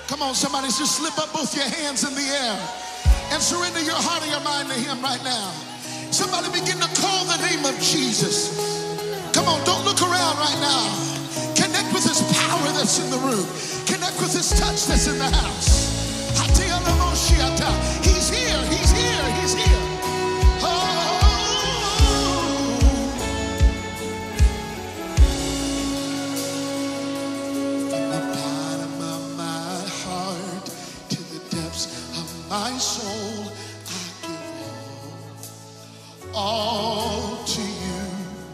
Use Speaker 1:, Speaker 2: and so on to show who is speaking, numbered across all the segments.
Speaker 1: Come on, somebody, just slip up both your hands in the air and surrender your heart and your mind to him right now. Somebody begin to call the name of Jesus. Come on, don't look around right now. Connect with his power that's in the room. Connect with his touch that's in the house. He's here, he's here, he's here. Oh. From the bottom of my heart to the depths of my soul, I give all to you.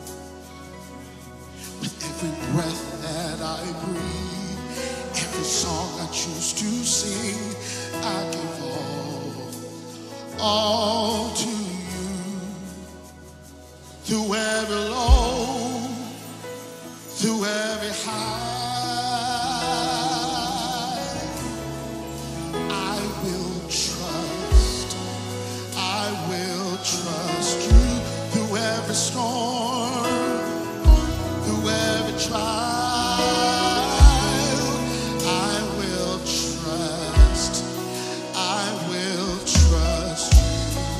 Speaker 1: With every breath that I breathe, every song I choose to sing, I give all to you. Through every low, through every high, I will trust you. Through every storm, through every trial, I will trust you.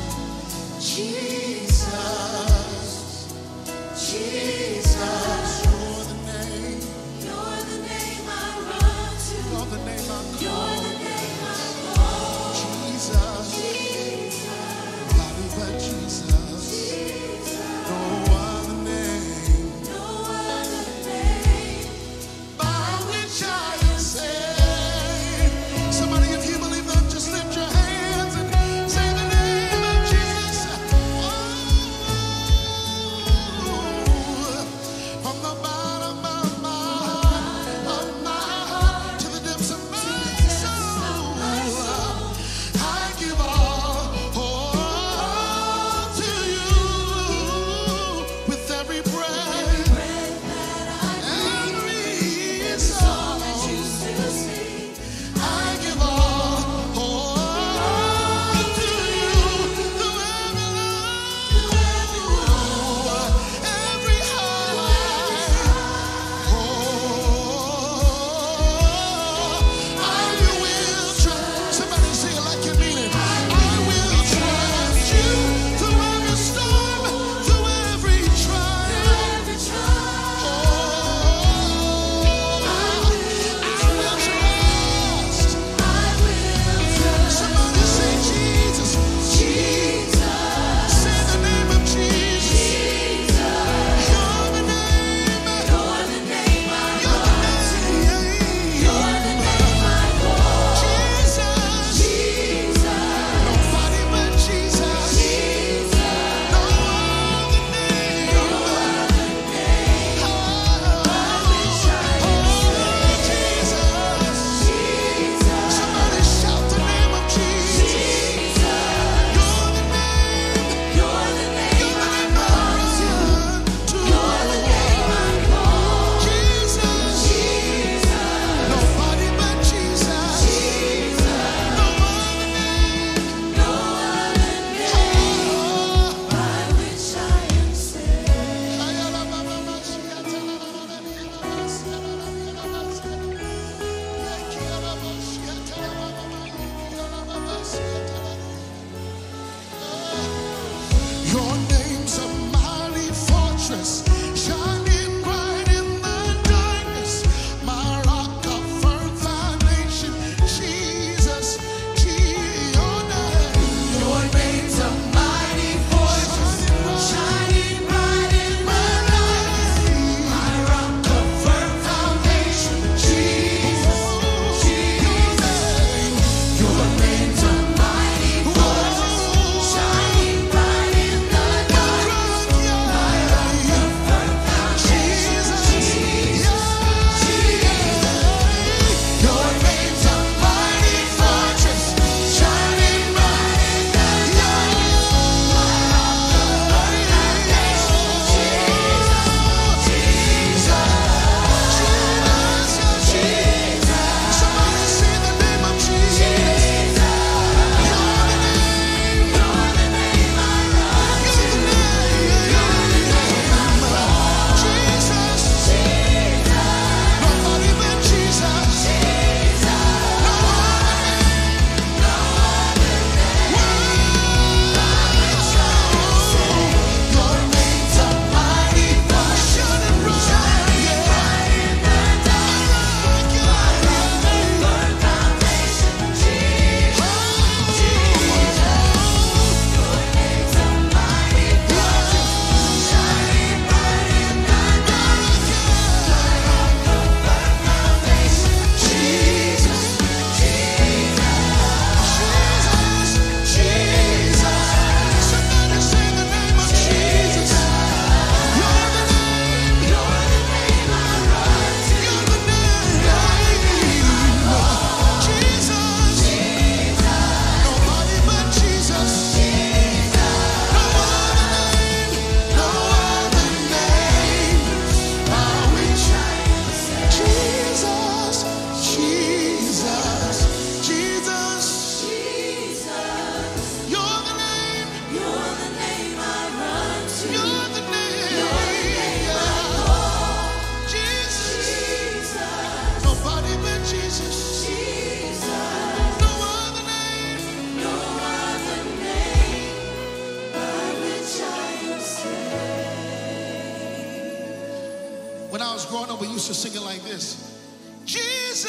Speaker 1: we used to sing it like this. Jesus,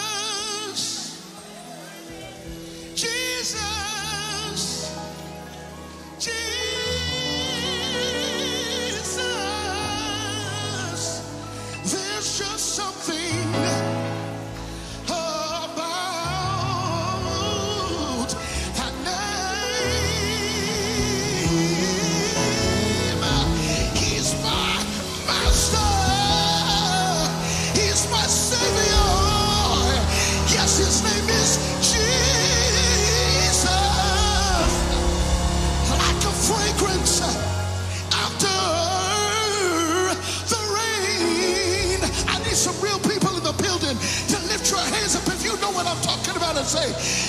Speaker 1: Jesus, Jesus. There's just something about that name. He's my master. He's my savior. Yes, his name is Jesus. Like a fragrance after the rain. I need some real people in the building to lift your hands up if you know what I'm talking about and say,